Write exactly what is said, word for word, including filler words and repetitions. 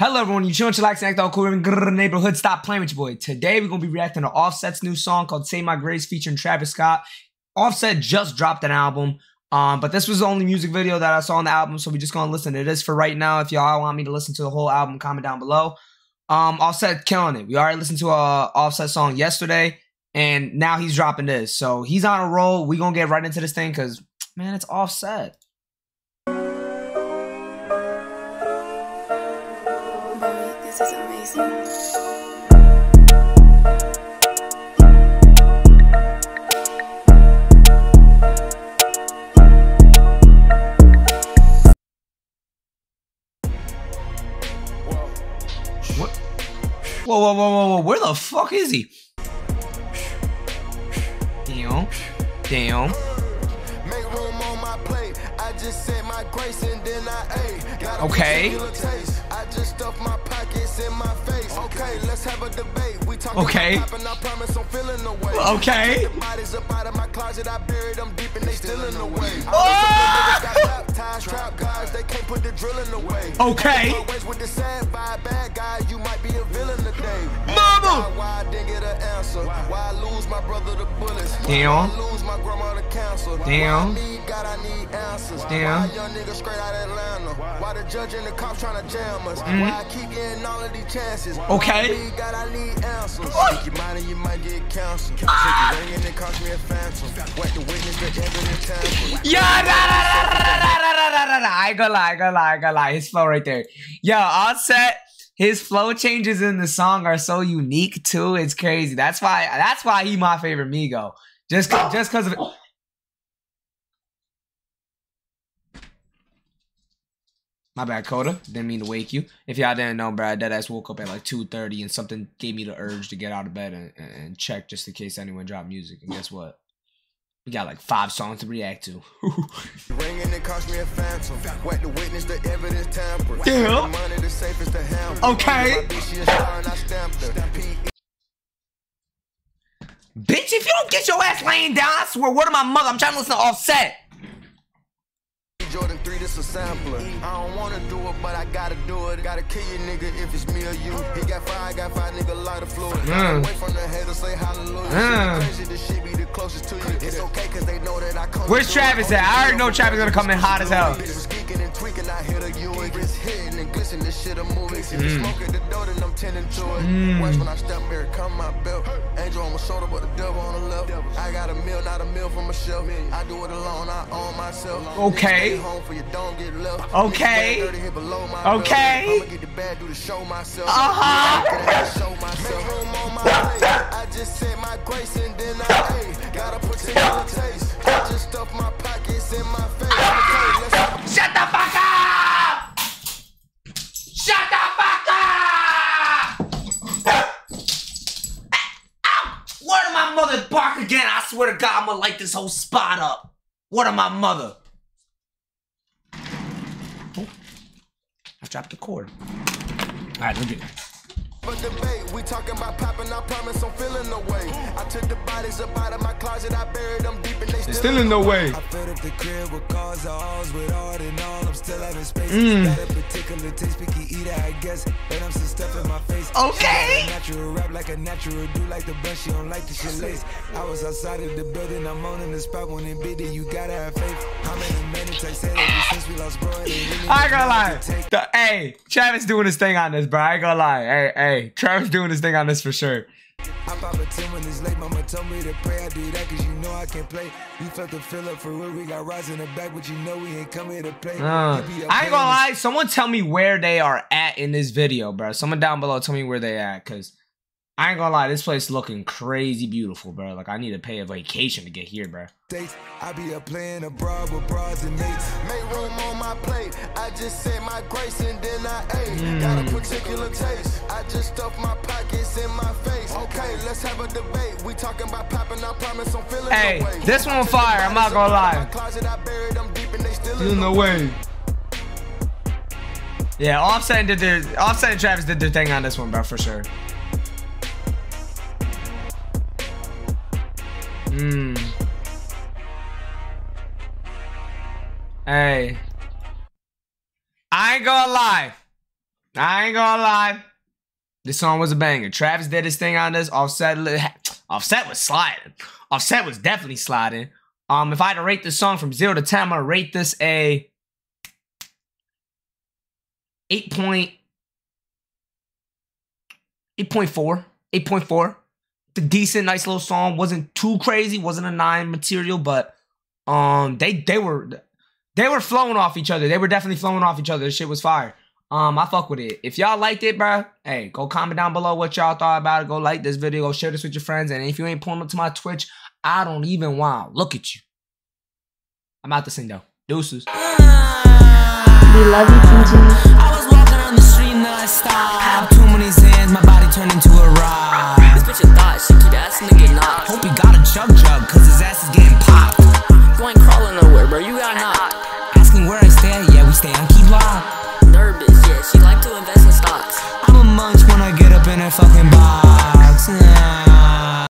Hello everyone, you chillin', chillaxing, act all cool in the neighborhood. Stop playing with your boy. Today we're gonna be reacting to Offset's new song called "Say My Grace" featuring Travis Scott. Offset just dropped an album, um, but this was the only music video that I saw on the album, so we're just gonna listen to this for right now. If y'all want me to listen to the whole album, comment down below. Um, Offset killing it. We already listened to a Offset song yesterday, and now he's dropping this. So he's on a roll. We gonna get right into this thing because man, it's Offset. This is amazing. What? Whoa, whoa, whoa, whoa, whoa! Where the fuck is he? Damn, damn. Make room on my plate. I just said my grace and then I ate. Got a Okay. I just stuffed my pockets in my face. Okay, let's have a debate. We talking Okay. about popping, I promise I'm feeling the way. Okay. The bodies up out of my closet, I buried them deep and they still in the way. Ah! I got baptized, trap guys, they can't put the drill in the way. Okay. Always with the sad vibe, bad guy, you might be a villain today. Mama! Why I didn't get an answer? Why I lose my brother to bullets? Damn. Why I lose my grandma to cancer? Damn. Why I need God, I need answers. Damn. Why a young nigga straight out Atlanta? Why the judge and the cops trying to jam us? Mm. Why I keep getting all of these chances? Okay. Why I need God, I need answers. What? Take your mind and you might get cancer. Ah. Take your ring and it cost me a phantom. Wait to witness the evidence tamper. Yeah, nah, nah, nah, nah, nah, nah, nah, nah, nah. I ain't gonna lie, I ain't gonna lie, I ain't gonna lie. His flow right there. Yo, Offset, his flow changes in the song are so unique too. It's crazy. That's why. That's why he my favorite Migo. Just, just cause of it. My bad, Coda. Didn't mean to wake you. If y'all didn't know, bro, I deadass woke up at like two thirty and something gave me the urge to get out of bed and, and check just in case anyone dropped music. And guess what? We got like five songs to react to. Ring and it cost me a phantom. Wait to witness the evidence tamper. Yeah. Money the safest to hamper. Okay. My bitch, she a star and I stamped her. P Bitch, if you don't get your ass laying down, I swear, word of my mother, I'm trying to listen to Offset. Jordan three, this a sampler. I don't wanna do it, but I gotta do it. Gotta kill you, nigga, if it's me or you. He got five, I got five, nigga, light of fluid. Mm. Wait from the haters, say hallelujah. Mm. Crazy, this shit be the closest to you. It's okay, cause they know that I come. Where's Travis at? I already know Travis gonna come in hot as hell. Bitch was geeking and tweaking, I hit a U. It's hitting and glisten, this shit a movie. If you smoke at the door, then I'm tending to it. Mm. Watch when I step here, come my belt. Angel on my shoulder, but the devil on the left. I got a meal, not a meal from a shelf. I do it alone, I own myself. Okay. Home for you, don't get left. Okay. Okay. Uh-huh. I just said my grace and then I ate. Got a particular taste. I just stuffed my pockets in my face. Shut the fuck up! Shut the fuck up! Ow! Word of my mother, bark again. I swear to God, I'm gonna light this whole spot up. Word of my mother. Oh, I dropped the cord. All right, look at it. But debate, we talking about popping, I promise I'm feeling the way. I took the bodies up out of my closet, I buried them deep and they still, still in the way. I filled up the crib with cars, alls with art and all, I'm still having space. Mm. Got a particular taste, picky eater, I guess. But I'm some stuff in my face. Okay. Natural rap like a natural, do like the bus, she don't like the shit lace. I was outside of the building, I'm on in the spot when it big, then you gotta have faith. How many minutes I said ever since we lost bro? I ain't gonna lie. The, hey, Travis doing his thing on this, bro. I ain't gonna lie. Hey, hey, Travis doing his thing on this for sure. I pop a ten when it's late, mama told me to pray. I do that cause you know I can play. You felt the fill up for real, we got rise in the back, but you know we ain't come here to play. Uh, I ain't gonna lie. Someone tell me where they are at in this video, bro. Someone down below tell me where they at, cause I ain't gonna lie. This place looking crazy beautiful, bro. Like I need to pay a vacation to get here, bro. I be up playing abroad with bras and mates. Make room on my plate. I just said my grace and then I ate. Mm. Got a particular taste. I just stuffed my pockets in my face. Okay, let's have a debate. We talking about popping, I promise I'm feeling Hey, the way. this one fire. I'm not gonna lie. Closet, I buried them deep and they still In the way. Yeah, Offset did their Offset and Travis did their thing on this one, bro, for sure. Hmm. Hey. I ain't gonna lie. I ain't gonna lie. This song was a banger. Travis did his thing on this. Offset, Offset was sliding. Offset was definitely sliding. Um, if I had to rate this song from zero to ten, I'm gonna rate this a eight point eight point four. eight point four. The decent, nice little song. Wasn't too crazy. Wasn't a nine material, but um, they they were they were flowing off each other. They were definitely flowing off each other. This shit was fire. Um, I fuck with it. If y'all liked it, bro, hey, go comment down below what y'all thought about it. Go like this video. Go share this with your friends. And if you ain't pulling up to my Twitch, I don't even want to look at you. I'm out to sing though. Deuces. We love you, T G. I was walking on the street and then I stopped. Too many hands, my body turned into a rock. This bitch a thought, she keep asking to get knocked. Hope he got a jug jug, cause his ass is getting popped. You ain't crawling nowhere, bro, you got knocked. Asking where I stay, yeah, we stay on Key Block. Nervous, yeah, she like to invest in stocks. I'm a munch when I get up in that fucking box.